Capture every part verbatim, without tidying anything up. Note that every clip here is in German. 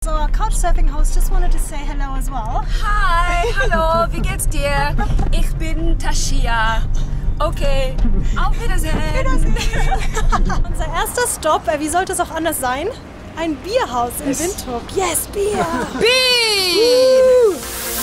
So, our Couchsurfing host just wanted to say hello as well. Hi, hallo, wie geht's dir? Ich bin Tashia. Okay, auf Wiedersehen. Wiedersehen. Unser erster Stop, äh, wie sollte es auch anders sein? Ein Bierhaus in yes. Windhoek. Yes, Bier! Bier!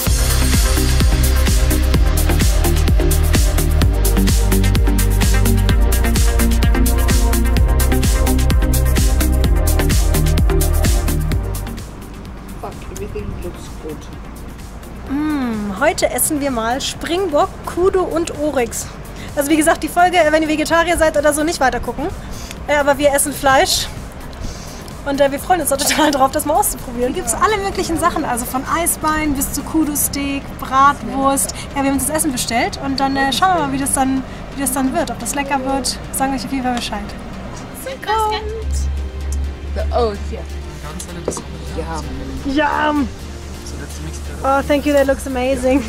Mm, heute essen wir mal Springbock, Kudu und Oryx. Also wie gesagt, die Folge, wenn ihr Vegetarier seid oder so, nicht weiter gucken. Äh, aber wir essen Fleisch. Und äh, wir freuen uns auch total drauf, das mal auszuprobieren. Hier gibt es alle möglichen Sachen, also von Eisbein bis zu Kudu-Steak, Bratwurst. Ja, wir haben uns das Essen bestellt und dann äh, schauen wir mal, wie das, dann, wie das dann wird. Ob das lecker wird, sagen euch auf jeden Fall Bescheid. Oh, yeah. Yum. Yum. Oh, thank you. That looks amazing.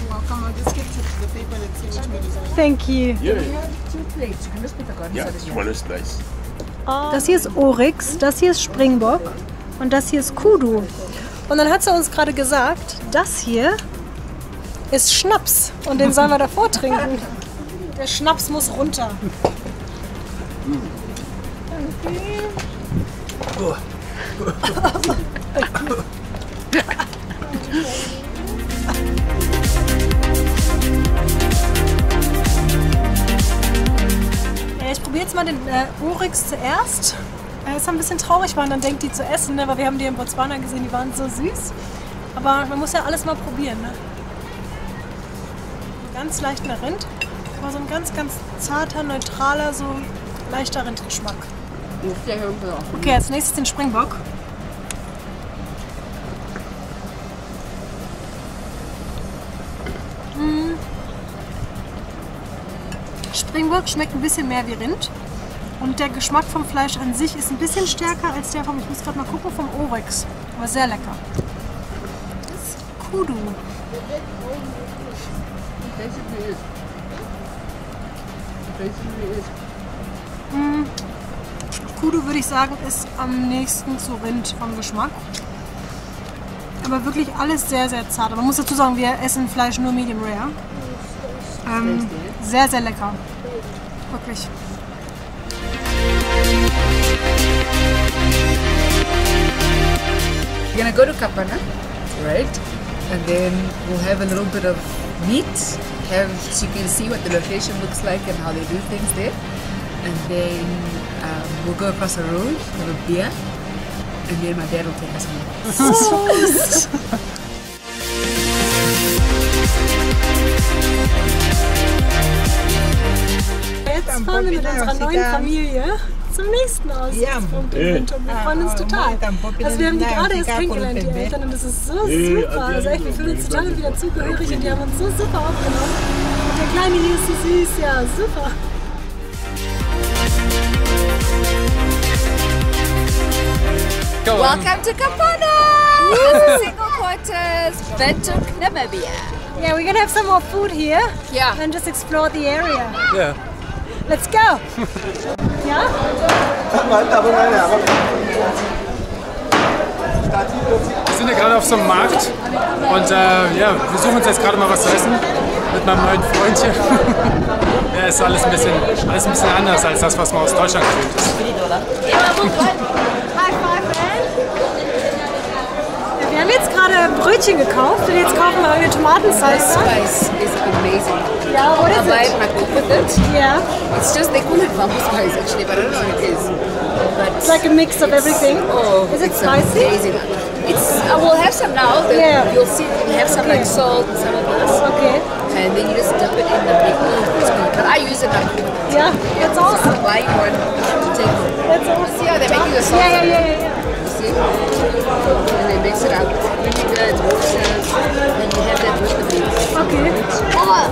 Thank you. Yeah. Yeah, smaller slice. Das hier ist Oryx, das hier ist Springbock und das hier ist Kudu. Und dann hat sie uns gerade gesagt, das hier ist Schnaps und den sollen wir davor trinken. Der Schnaps muss runter. Oh. Ich probiere jetzt mal den äh, Oryx zuerst. Äh, ist ein bisschen traurig war und dann denkt die zu essen, ne? Weil wir haben die in Botswana gesehen, die waren so süß. Aber man muss ja alles mal probieren. Ne? Ganz leichter Rind, aber so ein ganz, ganz zarter, neutraler, so leichter Rindgeschmack. Okay, als nächstes den Springbock. Mmh. Springbock schmeckt ein bisschen mehr wie Rind und der Geschmack vom Fleisch an sich ist ein bisschen stärker als der vom, ich muss gerade mal gucken, vom Oryx. Aber sehr lecker. Das ist Kudu. Mmh. Kudu würde ich sagen ist am nächsten zu Rind vom Geschmack. Aber wirklich alles sehr, sehr zart. Aber man muss dazu sagen, wir essen Fleisch nur Medium Rare. Ähm, sehr, sehr lecker. Wirklich. We're gonna go to Kapana, right? And then we'll have a little bit of meat. Have so you can see what the location looks like and how they do things there. And then um, we'll go across the road, have a beer, and then my dad will take us home. Jetzt fahren wir mit unserer neuen Familie zum nächsten Aussichtspunkt in Windhoek. Wir freuen uns total. Also wir haben die gerade erst kennengelernt, die Eltern, und das ist so super. Also echt, wir fühlen uns total wieder zugehörig und die haben uns so super aufgenommen. Und der Kleine hier ist so süß, ja, super. Welcome to Kapana! This is single quarters, Windhoek, Namibia. Yeah, we're gonna have some more food here. Yeah. And just explore the area. Yeah. Let's go! Ja? Wir sind ja gerade auf so einem Markt und äh, ja, wir suchen uns jetzt gerade mal was zu essen mit meinem neuen Freund hier. Ja, ist alles ein bisschen, alles ein bisschen anders als das, was man aus Deutschland gewöhnt ist. Wir haben jetzt gerade Brötchen gekauft und jetzt kaufen wir eine Tomatensalsa. Spice is amazing. Yeah, what is I buy it? it and I cook with it. Yeah. It's just, they call it bamboo spice actually, but I don't know what it is. But It's like a mix of everything. Oh, Is it it's spicy? amazing. It's, I will have some now. Then Yeah. You'll see, we have some Okay. like salt and some of this. Okay. And then you just dip it in the big bowl. It's good. But I use it like, Yeah, that's so awesome. I'm buying one to take home. That's awesome. See how they make you the sauce? Yeah, yeah, yeah, yeah. You see? And they mix it up. Vinegar, water, then you have that with the meat. Okay. Oh!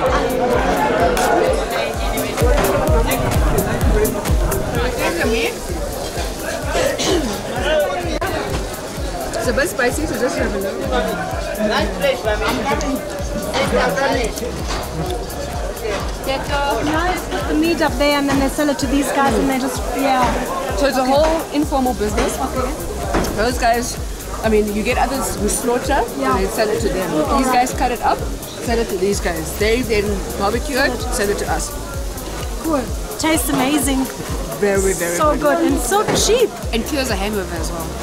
It's a bit spicy, so just have a look. Now it's put the meat up there and then they sell it to these guys and they just, yeah. So it's a whole informal business. Okay. Those guys I mean, you get others who slaughter Yeah. and then sell it to them. These guys cut it up, sell it to these guys. They then barbecue it, sell it to us. Cool. Tastes amazing. Very, very So good and so cheap. And cures a hangover as well.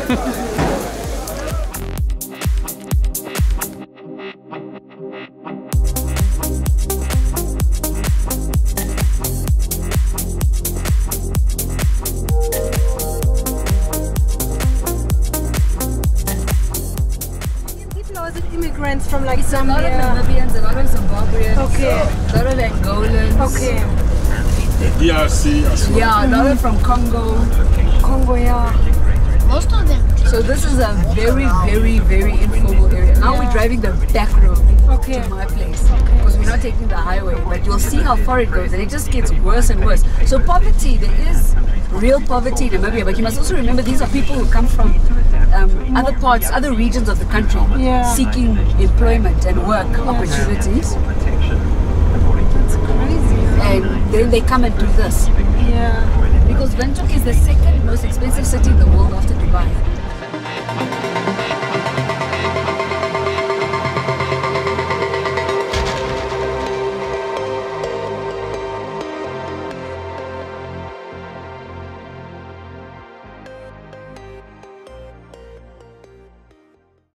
People, or is it immigrants from like A lot of Zambia? Namibians, a lot of Zimbabweans, Okay. a lot of Angolans. Okay. D R C as well. Yeah, a lot of from Congo. Congo, yeah. Most of them. So this is a very, very, very informal area. Now Yeah. we're driving the back road Okay. to my place because we're not taking the highway. But you'll see how far it goes, and it just gets worse and worse. So poverty, there is real poverty in Namibia, but you must also remember these are people who come from um, other parts, other regions of the country, Yeah. seeking employment and work opportunities, That's crazy. and then they come and do this. Yeah. Because Windhoek is the second most expensive city in the world after Dubai.